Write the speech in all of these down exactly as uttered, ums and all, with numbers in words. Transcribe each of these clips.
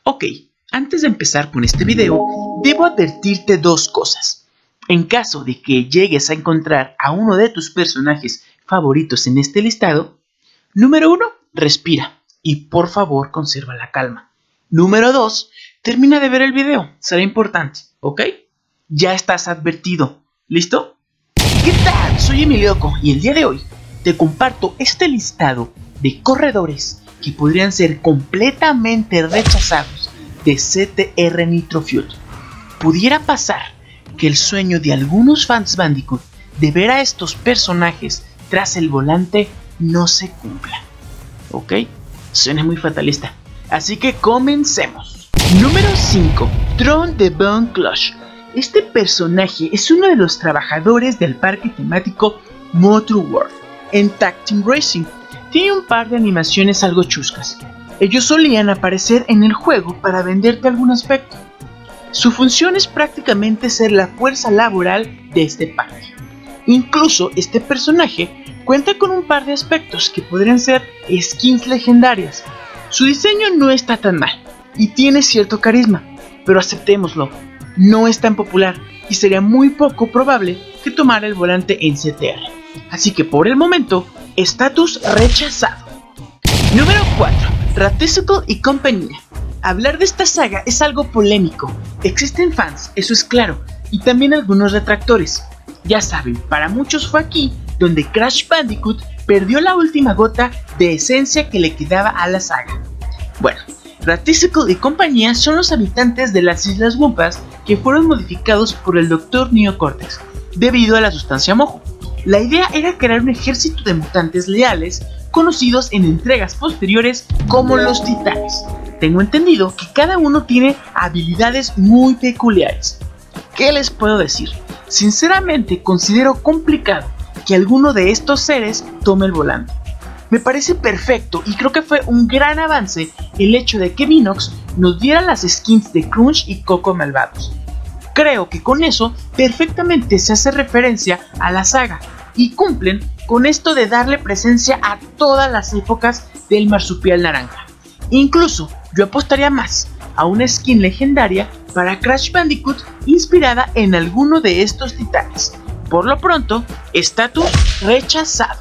Ok, antes de empezar con este video, debo advertirte dos cosas. En caso de que llegues a encontrar a uno de tus personajes favoritos en este listado, número uno, respira y por favor conserva la calma. Número dos, termina de ver el video, será importante, ¿ok? Ya estás advertido, ¿listo? ¿Qué tal? Soy Emilioco y el día de hoy te comparto este listado de corredores que podrían ser completamente rechazados de C T R Nitro Fuel. Pudiera pasar que el sueño de algunos fans Bandicoot de ver a estos personajes tras el volante no se cumpla. ¿Ok? Suena muy fatalista. Así que comencemos. Número cinco. Tron the Bone Clutch. Este personaje es uno de los trabajadores del parque temático Motor World en Tag Team Racing. Tiene un par de animaciones algo chuscas. Ellos solían aparecer en el juego para venderte algún aspecto. Su función es prácticamente ser la fuerza laboral de este parque. Incluso este personaje cuenta con un par de aspectos que podrían ser skins legendarias. Su diseño no está tan mal y tiene cierto carisma, pero aceptémoslo, no es tan popular y sería muy poco probable que tomara el volante en C T R. Así que por el momento, estatus rechazado. Número cuatro. Ratesicle y compañía. Hablar de esta saga es algo polémico. Existen fans, eso es claro, y también algunos detractores. Ya saben, para muchos fue aquí donde Crash Bandicoot perdió la última gota de esencia que le quedaba a la saga. Bueno, Ratesicle y compañía son los habitantes de las Islas Wumpas que fueron modificados por el doctor Neo Cortex debido a la sustancia mojo. La idea era crear un ejército de mutantes leales conocidos en entregas posteriores como los Titanes. Tengo entendido que cada uno tiene habilidades muy peculiares. ¿Qué les puedo decir? Sinceramente considero complicado que alguno de estos seres tome el volante. Me parece perfecto y creo que fue un gran avance el hecho de que Vinox nos diera las skins de Crunch y Coco malvados. Creo que con eso perfectamente se hace referencia a la saga y cumplen con esto de darle presencia a todas las épocas del marsupial naranja. Incluso yo apostaría más a una skin legendaria para Crash Bandicoot inspirada en alguno de estos titanes. Por lo pronto, estatus rechazado.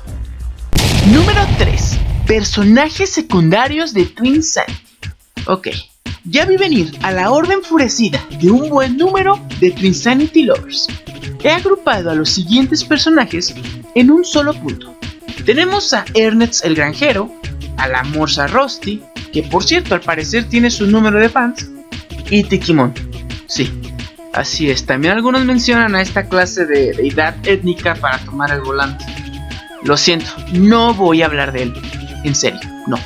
Número tres. Personajes secundarios de Twin Sanity. Ok, ya vi venir a la horda enfurecida de un buen número de Twin Sanity Lovers. He agrupado a los siguientes personajes en un solo punto. Tenemos a Ernest el Granjero, a la Morsa Rusty, que por cierto al parecer tiene su número de fans, y Tikimon. Sí, así es, también algunos mencionan a esta clase de deidad étnica para tomar el volante. Lo siento, no voy a hablar de él, en serio, no.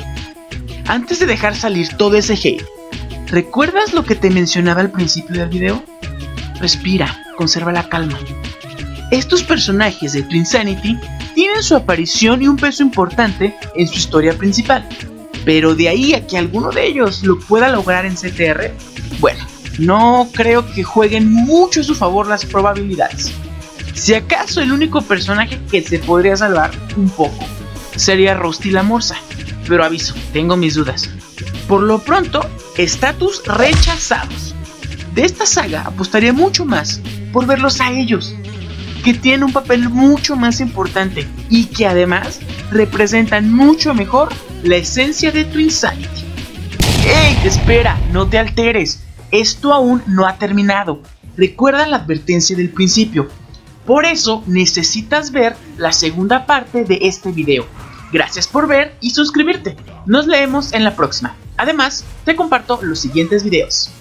Antes de dejar salir todo ese hate, ¿recuerdas lo que te mencionaba al principio del video? Respira, conserva la calma. Estos personajes de Twin Sanity tienen su aparición y un peso importante en su historia principal, pero de ahí a que alguno de ellos lo pueda lograr en C T R, bueno, no creo que jueguen mucho a su favor las probabilidades. Si acaso el único personaje que se podría salvar un poco sería Rusty la Morsa, pero aviso, tengo mis dudas. Por lo pronto, estatus rechazados. De esta saga apostaría mucho más por verlos a ellos, que tienen un papel mucho más importante y que además representan mucho mejor la esencia de Twin Sanity. ¡Ey! Espera, no te alteres, esto aún no ha terminado. Recuerda la advertencia del principio. Por eso necesitas ver la segunda parte de este video. Gracias por ver y suscribirte. Nos leemos en la próxima. Además, te comparto los siguientes videos.